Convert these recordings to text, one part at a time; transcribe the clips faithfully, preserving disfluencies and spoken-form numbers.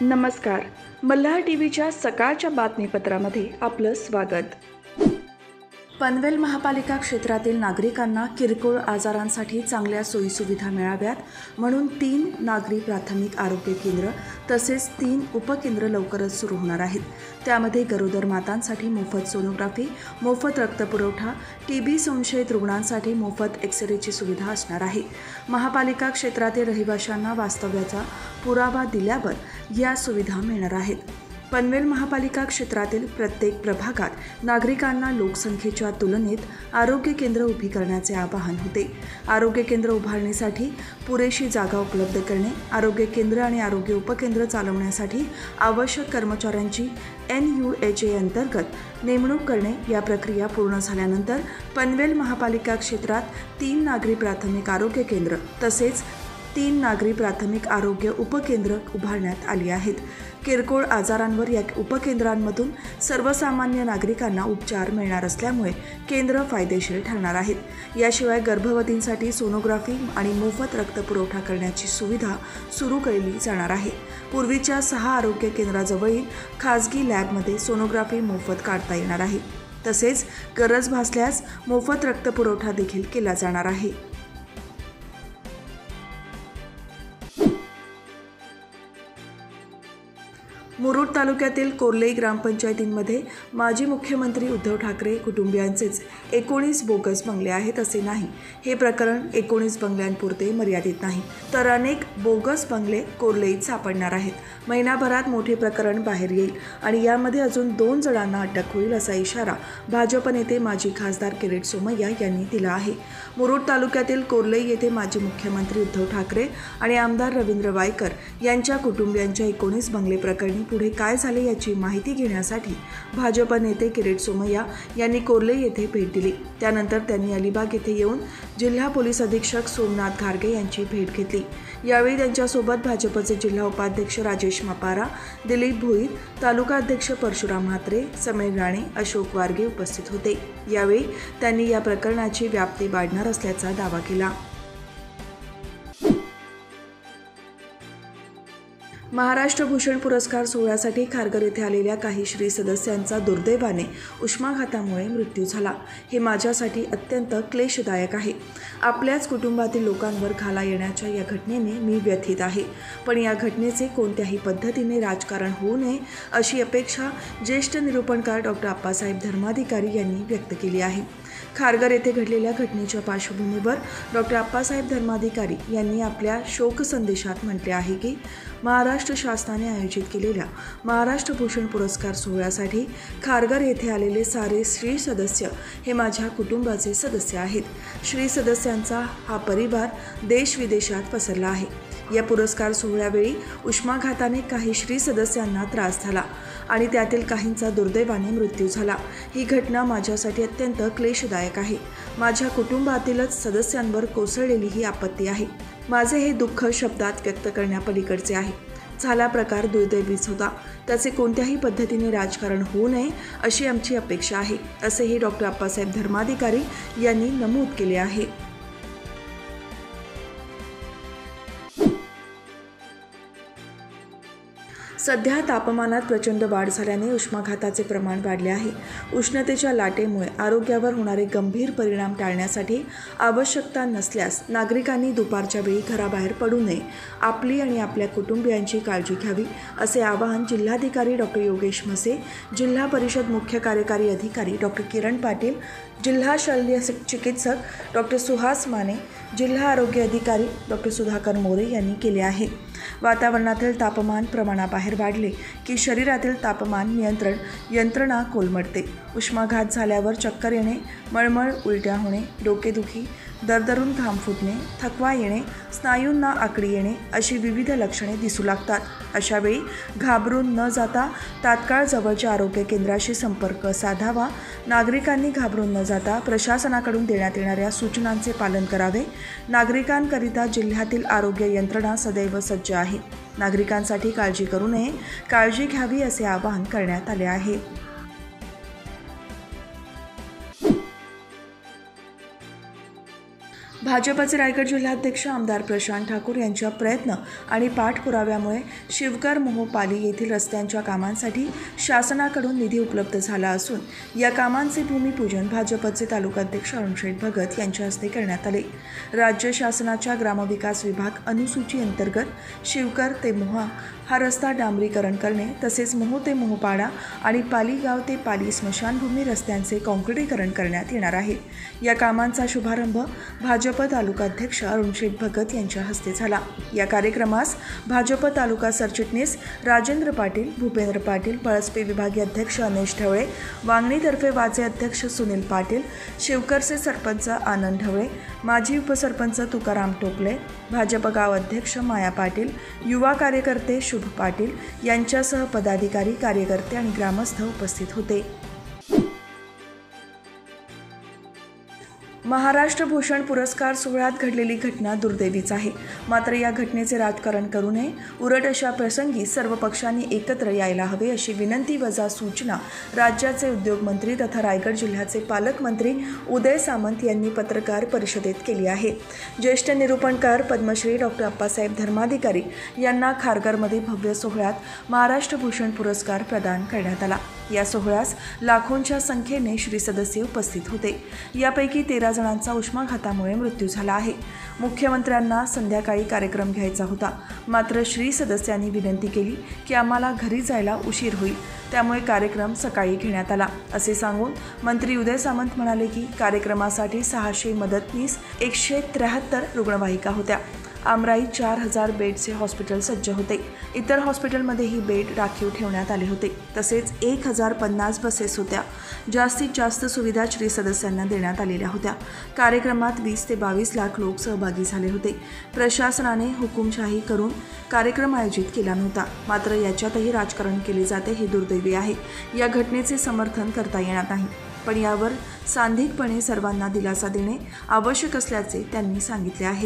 नमस्कार. मल्हार टीव्हीच्या सकाळच्या बातमीपत्रामध्ये आपलं स्वागत. पनवेल महापालिका क्षेत्रातील नागरिकांना किरकोळ आजारांसाठी चांगल्या सोयीसुविधा मिळाव्यात म्हणून तीन नागरी प्राथमिक आरोग्य केंद्र तसेच तीन उपकेंद्र लवकरच सुरू होणार आहेत. त्यामध्ये गरोदर मातांसाठी मोफत सोनोग्राफी, मोफत रक्तपुरवठा, टीबी संशयित रुग्णांसाठी मोफत एक्सरेची सुविधा असणार आहे. महापालिका क्षेत्रातील रहिवाशांना वास्तव्याचा पुरावा दिल्यावर या सुविधा मिळणार आहेत. पनवेल महापालिका क्षेत्रातील प्रत्येक प्रभागात नागरिकांना लोकसंख्येच्या तुलनेत आरोग्य केंद्र उभी करण्याचे आवाहन होते. आरोग्य केंद्र उभारणीसाठी पुरेशी जागा उपलब्ध करणे, आरोग्य केंद्र आणि आरोग्य उपकेंद्र चालवण्यासाठी आवश्यक कर्मचाऱ्यांची एन यू एच ए अंतर्गत नेमणूक करणे या प्रक्रिया पूर्ण झाल्यानंतर पनवेल महापालिका क्षेत्रात तीन नागरी प्राथमिक आरोग्य केंद्र तसेच तीन नागरी प्राथमिक आरोग्य उपकेंद्र उभारण्यात आली आहेत. किरकोळ आजारांवर या उपकेंद्रांमधून सर्वसामान्य नागरिकांना उपचार मिळणार असल्यामुळे केंद्र फायदेशीर ठरणार आहेत. याशिवाय गर्भवतींसाठी सोनोग्राफी आणि मोफत रक्तपुरवठा करण्याची सुविधा सुरू केली जाणार आहे. पूर्वीच्या सहा आरोग्य केंद्राजवळील खाजगी लॅबमध्ये सोनोग्राफी मोफत काढता येणार आहे. तसेच गरज भासल्यास मोफत रक्तपुरवठा देखील केला जाणार आहे. मुरुड तालुक्यातील कोर्लई ग्रामपंचायतींमध्ये माजी मुख्यमंत्री उद्धव ठाकरे कुटुंबियांचेच एकोणीस बोगस बंगले आहेत असे नाही. हे प्रकरण एकोणीस बंगल्यांपुरते मर्यादित नाही, तर अनेक बोगस बंगले कोर्लईत सापडणार आहेत. महिनाभरात मोठे प्रकरण बाहेर येईल आणि यामध्ये अजून दोन जणांना अटक होईल असा इशारा भाजप नेते माजी खासदार किरीट सोमय्या यांनी दिला आहे. मुरुड तालुक्यातील कोर्लई येथे माजी मुख्यमंत्री उद्धव ठाकरे आणि आमदार रवींद्र वायकर यांच्या कुटुंबियांच्या एकोणीस बंगले प्रकरणी पुढे काय झाले याची माहिती घेण्यासाठी भाजप नेते किरीट सोमय्या यांनी कोर्लई येथे भेट दिली. त्यानंतर त्यांनी अलिबाग येथे येऊन जिल्हा पोलीस अधीक्षक सोमनाथ घारगे यांची भेट घेतली. यावेळी त्यांच्यासोबत भाजपचे जिल्हा उपाध्यक्ष राजेश मापारा, दिलीप भोईर, तालुका अध्यक्ष परशुराम म्हात्रे, समीर राणे, अशोक वारगे उपस्थित होते. यावेळी त्यांनी या प्रकरणाची व्याप्ती वाढणार असल्याचा दावा केला. महाराष्ट्र भूषण पुरस्कार सोहळ्यासाठी खारघर येथे आलेल्या काही श्री सदस्यांचा दुर्दैवाने उष्माघातामुळे मृत्यू झाला. हे माझ्यासाठी अत्यंत क्लेशदायक आहे. आपल्याच कुटुंबातील लोकांवर घाला येण्याच्या या घटनेने मी व्यथित आहे. पण या घटनेचे कोणत्याही पद्धतीने राजकारण होऊ नये अशी अपेक्षा ज्येष्ठ निरूपणकार डॉक्टर आप्पासाहेब धर्माधिकारी यांनी व्यक्त केली आहे. खारघर येथे घडलेल्या घटनेच्या पार्श्वभूमीवर डॉक्टर आप्पासाहेब धर्माधिकारी यांनी आपल्या शोक संदेशात म्हटले आहे की महाराष्ट्र शासनाने आयोजित केलेल्या महाराष्ट्र भूषण पुरस्कार सोहळ्यासाठी खारघर येथे आलेले सारे श्री सदस्य हे माझ्या कुटुंबाचे सदस्य आहेत. श्री सदस्यांचा हा परिवार देश विदेशात पसरला आहे. या पुरस्कार सोहळ्यावेळी उष्माघाताने काही श्री सदस्यांना त्रास झाला आणि त्यातील काहींचा दुर्दैवाने मृत्यू झाला. ही घटना माझ्यासाठी अत्यंत क्लेशदायक आहे. माझ्या कुटुंबातीलच सदस्यांवर कोसळलेली ही आपत्ती आहे. माझे हे दुःख शब्दात व्यक्त करण्यापलीकडचे आहे. झाला प्रकार दुर्दैवीच होता. त्याचे कोणत्याही पद्धतीने राजकारण होऊ नये अशी आमची अपेक्षा आहे, असेही डॉक्टर आप्पासाहेब धर्माधिकारी यांनी नमूद केले आहे. सध्या तापमानात प्रचंड वाढ झाल्याने उष्माघाताचे प्रमाण वाढले आहे. उष्णतेच्या लाटेमुळे आरोग्यावर होणारे गंभीर परिणाम टाळण्यासाठी आवश्यकता नसल्यास नागरिकांनी दुपारच्या वेळी घराबाहेर पडू नये, आपली आणि आपल्या कुटुंबियांची काळजी घ्यावी, असे आवाहन जिल्हाधिकारी डॉक्टर योगेश म्हसे, जिल्हा परिषद मुख्य कार्यकारी अधिकारी डॉक्टर किरण पाटील, जिल्हा शल्य चिकित्सक डॉक्टर सुहास माने, जिल्हा आरोग्य अधिकारी डॉक्टर सुधाकर मोरे यांनी केले आहे. वातावरणातील तापमान प्रमाणाबाहेर वाढले की शरीरातील तापमान नियंत्रण यंत्रणा कोलमडते. उष्माघात झाल्यावर चक्कर येणे, मळमळ, उलट्या होणे, डोकेदुखी, दरदरून घाम फुटणे, थकवा येणे, स्नायूंना आकडी येणे अशी विविध लक्षणे दिसू लागतात. अशावेळी घाबरून न जाता तात्काळ जवळच्या आरोग्य केंद्राशी संपर्क साधावा. नागरिकांनी घाबरून न जाता प्रशासनाकडून देण्यात येणाऱ्या सूचनांचे पालन करावे. नागरिकांकरिता जिल्ह्यातील आरोग्य यंत्रणा सदैव सज्ज आहे. नागरिकांसाठी काळजी करू नये, काळजी घ्यावी असे आवाहन करण्यात आले आहे. भाजपचे रायगड जिल्हाध्यक्ष आमदार प्रशांत ठाकूर यांच्या प्रयत्न आणि पाठपुराव्यामुळे शिवकर मोहोपाली येथील रस्त्यांच्या कामांसाठी शासनाकडून निधी उपलब्ध झाला असून या कामांचे भूमिपूजन भाजपचे तालुकाध्यक्ष अरुणशेठ भगत यांच्या हस्ते करण्यात आले। राज्य शासनाच्या ग्रामविकास विभाग अनुसूची अंतर्गत शिवकर ते मोहा हा रस्ता डांबरीकरण करणे तसेच मोहो ते मोहोपाडा आणि पालीगाव ते पाली स्मशानभूमी रस्त्यांचे काँक्रिटीकरण करण्यात येणार आहे। या कामांचा शुभारंभ भाजप तालुकाध्यक्ष अरुणशेठ भगत यांच्या हस्ते झाला। या कार्यक्रमास भाजप तालुका सरचिटणीस राजेंद्र पाटील, भूपेंद्र पाटील, पळसपे विभागीय अध्यक्ष अनेश ढवळे, वांगणीतर्फे वाचे अध्यक्ष सुनील पाटील, शिवकरचे सरपंच आनंद ढवळे, माजी उपसरपंच तुकाराम टोपले, भाजप गाव अध्यक्ष माया पाटील, युवा कार्यकर्ते शुभ पाटील यांच्यासह पदाधिकारी, कार्यकर्ते आणि ग्रामस्थ उपस्थित होते। महाराष्ट्र भूषण पुरस्कार सोहळ्यात घडलेली घटना दुर्दैवीच आहे। मात्र या घटनेचे राजकारण करू नये, उलट अशा प्रसंगी सर्व पक्षांनी एकत्र यायला हवे अशी विनंती वजा सूचना राज्याचे उद्योगमंत्री तथा रायगड जिल्ह्याचे पालकमंत्री उदय सामंत यांनी पत्रकार परिषदेत केली आहे। ज्येष्ठ निरूपणकार पद्मश्री डॉक्टर अप्पासाहेब धर्माधिकारी यांना खारघरमध्ये भव्य सोहळ्यात महाराष्ट्र भूषण पुरस्कार प्रदान करण्यात आला। या सोहळ्यास लाखोंच्या संख्येने श्री सदस्य उपस्थित होते। यापैकी तेरा जणांचा उष्माघातामुळे मृत्यू झाला आहे। मुख्यमंत्र्यांना संध्याकाळी कार्यक्रम घ्यायचा होता, मात्र श्री सदस्यांनी विनंती केली की आम्हाला घरी जायला उशीर होईल, त्यामुळे कार्यक्रम सकाळी घेण्यात आला असे सांगून मंत्री उदय सामंत म्हणाले की कार्यक्रमासाठी सहाशे मदतनीस, एकशे त्र्याहत्तर रुग्णवाहिका होत्या। आमराईत चार हजार बेडचे हॉस्पिटल सज्ज होते। इतर हॉस्पिटलमध्येही बेड राखीव ठेवण्यात आले होते। तसेच एक हजार पन्नास बसेस होत्या। जास्तीत जास्त सुविधा श्री सदस्यांना देण्यात आलेल्या होत्या। कार्यक्रमात वीस ते बावीस लाख लोक सहभागी झाले होते। प्रशासनाने हुकुमशाही करून कार्यक्रम आयोजित केला नव्हता, मात्र याच्यातही राजकारण केले जाते हे दुर्दैवी आहे। या घटनेचे समर्थन करता येणार नाही, पण यावर सांधिकपणे सर्वांना दिलासा देणे आवश्यक असल्याचे त्यांनी सांगितले आहे।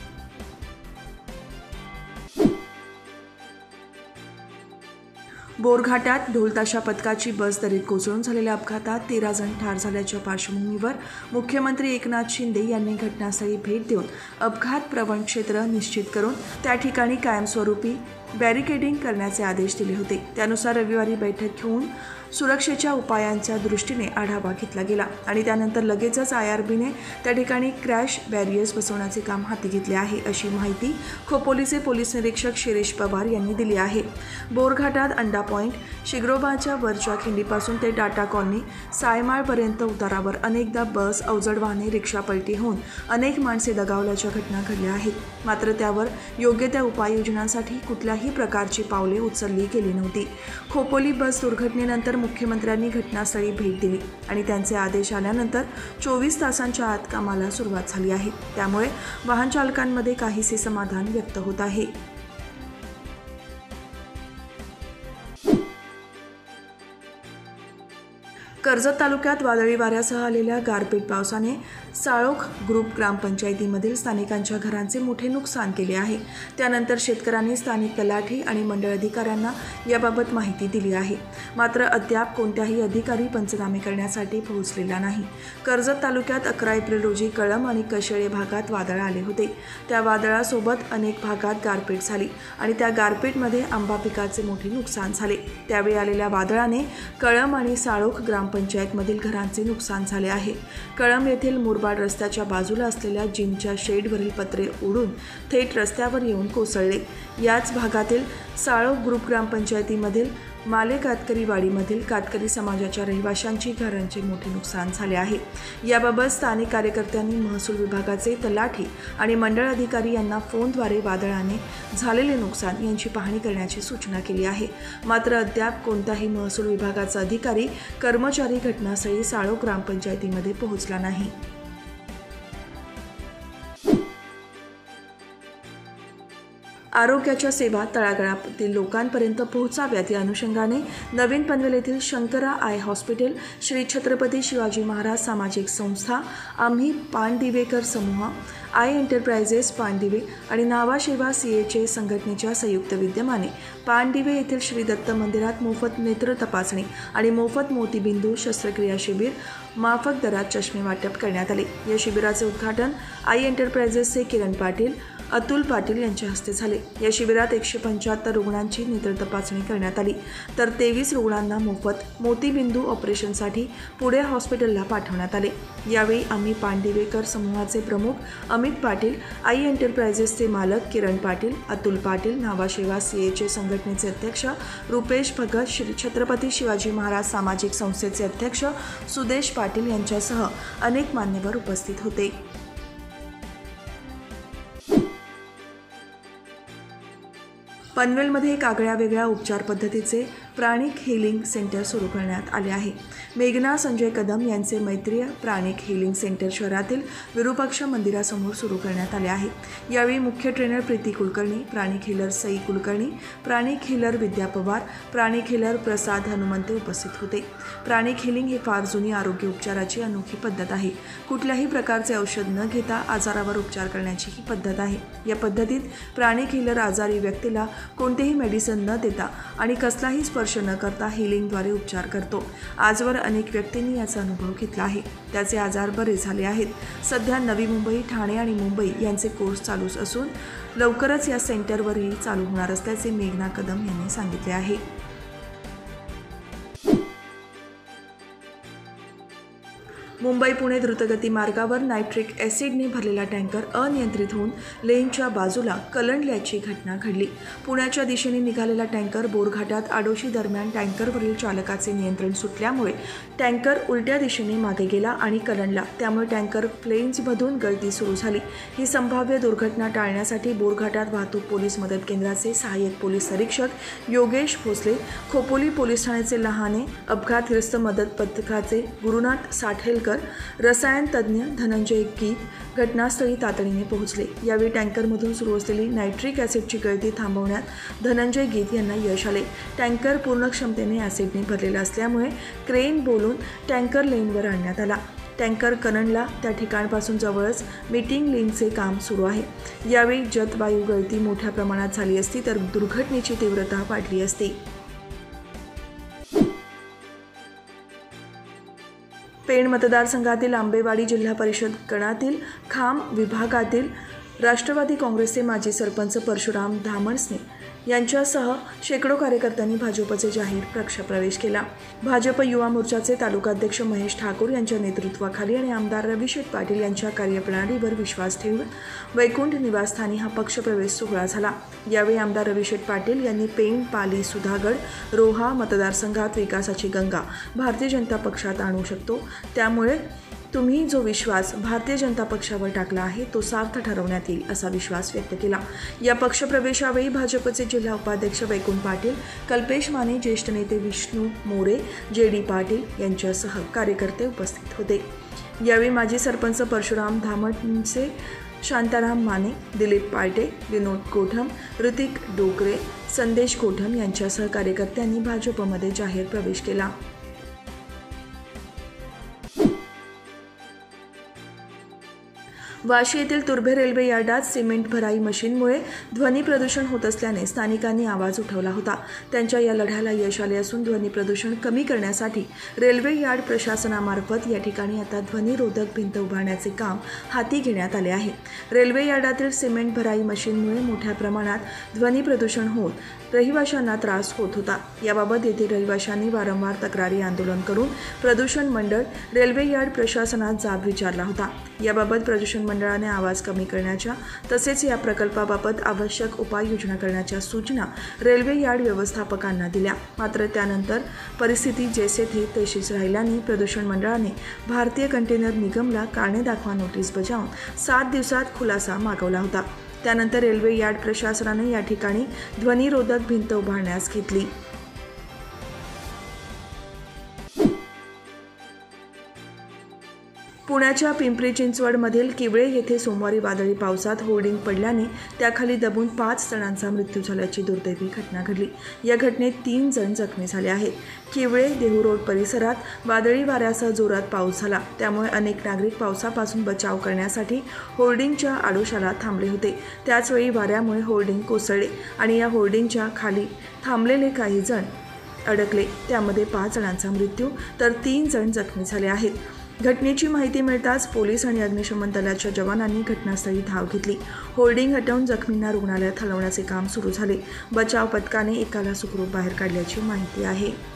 बोरघाटात ढोलताशा पथकाची बस दरीत कोसळून झालेल्या अपघातात तेरा जण ठार झाल्याच्या पार्श्वभूमीवर मुख्यमंत्री एकनाथ शिंदे यांनी घटनास्थळी भेट देऊन अपघात प्रवण क्षेत्र निश्चित करून त्या ठिकाणी कायमस्वरूपी बॅरिकेडिंग करण्याचे आदेश दिले होते। त्यानुसार रविवारी बैठक घेऊन सुरक्षेच्या उपायांच्या दृष्टीने आढावा घेतला गेला आणि त्यानंतर लगेचच आय आर बीने त्या ठिकाणी क्रॅश बॅरियर्स बसवण्याचे काम हाती घेतले आहे अशी माहिती खोपोलीचे पोलीस निरीक्षक शिरीष पवार यांनी दिली आहे। बोरघाटात अंडा पॉइंट, शिग्रोबाच्या वरच्या खिंडीपासून ते टाटा कॉलनी, सायमाळपर्यंत उतारावर अनेकदा बस, अवजड वाहने, रिक्षा पलटी होऊन अनेक माणसे दगावल्याच्या घटना घडल्या आहेत। मात्र त्यावर योग्य त्या उपाययोजनांसाठी कुठल्याही प्रकारची पावले उचलली गेली नव्हती। खोपोली बस दुर्घटनेनंतर मुख्यमंत्र्यांनी घटनास्थळी भेट दिली आणि त्यांचे आदेश आल्यानंतर चोवीस तासांच्या आत कामाला सुरुवात झाली आहे। त्यामुळे वाहन चालकांमध्ये काहीसे समाधान व्यक्त होत आहे। कर्जत तालुक्यात वादळी वाऱ्यासह आलेल्या गारपीट पावसाने साळोख ग्रुप ग्रामपंचायतीमधील स्थानिकांच्या घरांचे मोठे नुकसान केले आहे। त्यानंतर शेतकऱ्यांनी स्थानिक तलाठी आणि मंडळ अधिकाऱ्यांना याबाबत माहिती दिली आहे, मात्र अद्याप कोणत्याही अधिकारी पंचनामे करण्यासाठी पोहोचलेला नाही। कर्जत तालुक्यात अकरा एप्रिल रोजी कळंब आणि कशेळे भागात वादळ आले होते। त्या वादळासोबत अनेक भागात गारपीट झाली आणि त्या गारपीटमध्ये आंबा पिकाचे मोठे नुकसान झाले। त्यावेळी आलेल्या वादळाने कळंब आणि साळोख ग्रामपंचायतमधील घरांचे नुकसान झाले आहे। कळंब येथील मुरबाड रस्त्याच्या बाजूला असलेल्या जिमच्या शेडवरील पत्रे उडून थेट रस्त्यावर येऊन कोसळले। याच भागातील साळोख ग्रुप ग्रामपंचायतीमधील माले कातकरी वाडीमधील कातकरी समाजाच्या रहिवाशांची घरांचे मोठे नुकसान झाले आहे। याबाबत स्थानिक कार्यकर्त्यांनी महसूल विभागाचे तलाठी आणि मंडळ अधिकारी यांना फोनद्वारे वादळाने झालेले नुकसान यांची पाहणी करण्याची सूचना केली आहे, मात्र अद्याप कोणताही महसूल विभागाचा अधिकारी कर्मचारी घटनास्थळी साळोख ग्रामपंचायतीमध्ये पोहोचला नाही। आरोग्याच्या सेवा तळागाळातील लोकांपर्यंत पोहोचाव्यात या अनुषंगाने नवीन पनवेल येथील शंकरा आय हॉस्पिटल, श्री छत्रपती शिवाजी महाराज सामाजिक संस्था, आम्ही पानदिवेकर समूह, आय एंटरप्राइजेस पानदिवे आणि नावा सेवा सी एच ए संघटनेच्या संयुक्त विद्यमाने पानदिवे येथील श्री दत्त मंदिरात मोफत नेत्र तपासणी आणि मोफत मोतीबिंदू शस्त्रक्रिया शिबिर माफक दरात चष्मे वाटप करण्यात आले। या शिबिराचे उद्घाटन आई एंटरप्राइजेसचे किरण पाटील, अतुल पाटील यांच्या हस्ते झाले। या शिबिरात एकशे पंच्याहत्तर रुग्णांची नेत्र तपासणी करण्यात आली, तर तेवीस रुग्णांना मोफत मोतीबिंदू ऑपरेशनसाठी पुणे हॉस्पिटलला पाठवण्यात आले। यावेळी आम्ही पानदिवेकर समूहाचे प्रमुख अमित पाटील, आई एंटरप्राइजेसचे मालक किरण पाटील, अतुल पाटील, नावाशेवा सीएचे संघटनेचे अध्यक्ष रुपेश भगत, श्री छत्रपती शिवाजी महाराज सामाजिक संस्थेचे अध्यक्ष सुदेश पाटील यांच्यासह अनेक मान्यवर उपस्थित होते। पनवेलमध्ये एक आगळ्या वेगळ्या उपचार पद्धतीचे प्राणिक हिलिंग सेंटर सुरू करण्यात आले आहे। मेघना संजय कदम यांचे मैत्रीय प्राणिक हिलिंग सेंटर शहरातील विरूपाक्ष मंदिरासमोर सुरू करण्यात आले आहे। यावेळी मुख्य trainer Preeti Kulkarni, pranic healer Sai Kulkarni, pranic healer Vidya Pawar, pranic healer Prasad Hanumante उपस्थित होते। प्राणिक हिलिंग ही फार जुनी आरोग्य उपचाराची अनोखी पद्धत आहे। कुठल्याही प्रकारचे औषध न घेता आजारावर उपचार करण्याची ही पद्धत आहे। या पद्धतीत प्राणिक हिलर आजारी व्यक्तीला कोणतेही मेडिसिन न देता आणि कसलाही स्पर्श न करता हिलिंगद्वारे उपचार करतो। आजवर अनेक व्यक्तींनी याचा अनुभव घेतला आहे, त्याचे आजार बरे झाले आहेत। सध्या नवी मुंबई, ठाणे आणि मुंबई यांचे कोर्स चालू असून लवकरच या सेंटरवरही चालू होणार असल्याचे मेघना कदम यांनी सांगितले आहे। मुंबई पुणे द्रुतगती मार्गावर नायट्रिक ॲसिडने भरलेला टँकर अनियंत्रित होऊन लेनच्या बाजूला कलंडल्याची घटना घडली। पुण्याच्या दिशेने निघालेला टँकर बोरघाटात आडोशी दरम्यान टँकरवरील चालकाचे नियंत्रण सुटल्यामुळे टँकर उलट्या दिशेने मागे गेला आणि कलंडला। त्यामुळे टँकर फ्लेन्समधून गळती सुरू झाली। ही संभाव्य दुर्घटना टाळण्यासाठी बोरघाटात वाहतूक पोलीस मदत केंद्राचे सहाय्यक पोलीस निरीक्षक योगेश भोसले, खोपोली पोलीस ठाण्याचे लहाने अपघातग्रस्त मदत पथकाचे गुरुनाथ साठेलकर, रसायन तज्ज्ञ धनंजय गीत घटनास्थळी तातडीने पोहोचले। यावेळी टँकरमधून सुरू असलेली नायट्रिक ॲसिडची गळती थांबवण्यात धनंजय गीत यांना यश आले। टँकर पूर्ण क्षमतेने ॲसिडने भरलेला असल्यामुळे क्रेन बोलून टँकर लेनवर आणण्यात आला। टँकर कलंडला त्या ठिकाणापासून जवळच मीटिंग लेनचे काम सुरू आहे। यावेळी जतवायू गळती मोठ्या प्रमाणात झाली असती तर दुर्घटनेची तीव्रता वाढली असती। पेण मतदारसंघातील आंबेवाडी जिल्हा परिषद गणातील खाम विभागातील राष्ट्रवादी काँग्रेसचे माजी सरपंच परशुराम धामणसे यांच्यासह शेकडो कार्यकर्त्यांनी भाजपचे जाहीर पक्षप्रवेश केला। भाजप युवा मोर्चाचे तालुकाध्यक्ष महेश ठाकूर यांच्या नेतृत्वाखाली आणि आमदार रविशेठ पाटील यांच्या कार्यप्रणालीवर विश्वास ठेवून वैकुंठ निवासस्थानी हा पक्षप्रवेश सोहळा झाला। यावेळी आमदार रविशेठ पाटील यांनी पेण, पाली, सुधागड, रोहा मतदारसंघात विकासाची गंगा भारतीय जनता पक्षात आणू शकतो, त्यामुळे तुम्ही जो विश्वास भारतीय जनता पक्षावर टाकला आहे तो सार्थ ठरवण्यात येईल असा विश्वास व्यक्त केला। या पक्षप्रवेशावेळी भाजपचे जिल्हा उपाध्यक्ष वैकुंठ पाटील, कल्पेश माने, ज्येष्ठ नेते विष्णू मोरे, जे डी पाटील यांच्यासह कार्यकर्ते उपस्थित होते। यावेळी माजी सरपंच परशुराम धामणसे, शांताराम माने, दिलीप पायटे, विनोद कोठम, ऋतिक डोकरे, संदेश कोठम यांच्यासह कार्यकर्त्यांनी भाजपमध्ये जाहीर प्रवेश केला। वाशी येथील तुर्भे रेल्वे यार्डात सिमेंट भराई मशीनमुळे ध्वनी प्रदूषण होत असल्याने स्थानिकांनी आवाज उठवला होता। त्यांच्या या लढ्याला यश आले असून ध्वनी प्रदूषण कमी करण्यासाठी रेल्वे यार्ड प्रशासनामार्फत या ठिकाणी आता ध्वनिरोधक भिंत उभारण्याचे काम हाती घेण्यात आले आहे। रेल्वे यार्डातील सिमेंट भराई मशीनमुळे मोठ्या प्रमाणात ध्वनी प्रदूषण होत रहिवाशांना त्रास होत होता। याबाबत येथील रहिवाशांनी वारंवार तक्रारी आंदोलन करून प्रदूषण मंडळ, रेल्वे यार्ड प्रशासनात जाब विचारला होता। याबाबत प्रदूषण मंडळाने आवाज कमी करण्याच्या तसेच या प्रकल्पाबाबत आवश्यक उपाययोजना करण्याच्या सूचना रेल्वे यार्ड व्यवस्थापकांना दिल्या। मात्र त्यानंतर परिस्थिती जैसे थे तशीच राहिल्याने प्रदूषण मंडळाने भारतीय कंटेनर निगमला कारणे दाखवा नोटीस बजावून सात दिवसात खुलासा मागवला होता। त्यानंतर रेल्वे यार्ड प्रशासनाने या ठिकाणी ध्वनिरोधक भिंत उभारण्यास घेतली। पुण्याच्या पिंपरी चिंचवडमधील किवळे येथे सोमवारी वादळी पावसात होर्डिंग पडल्याने त्याखाली दबून पाच जणांचा मृत्यू झाल्याची दुर्दैवी घटना घडली। या घटनेत तीन जण जखमी झाले आहेत। किवळे देहू रोड परिसरात वादळी वाऱ्यासह जोरात पाऊस झाला, त्यामुळे अनेक नागरिक पावसापासून बचाव करण्यासाठी होर्डिंगच्या आडोशाला थांबले होते। त्याचवेळी वाऱ्यामुळे होर्डिंग कोसळले आणि या होर्डिंगच्या खाली थांबलेले काही जण अडकले। त्यामध्ये पाच जणांचा मृत्यू तर तीन जण जखमी झाले आहेत। घटनेची माहिती मिळताच पोलीस आणि अग्निशमन दलाच्या जवानांनी घटनास्थळी धाव घेतली। होर्डिंग हटवून जखमींना रुग्णालयात हलवण्याचे काम सुरू झाले। बचाव पथकाने एकाला सुखरूप बाहेर काढल्याची माहिती आहे।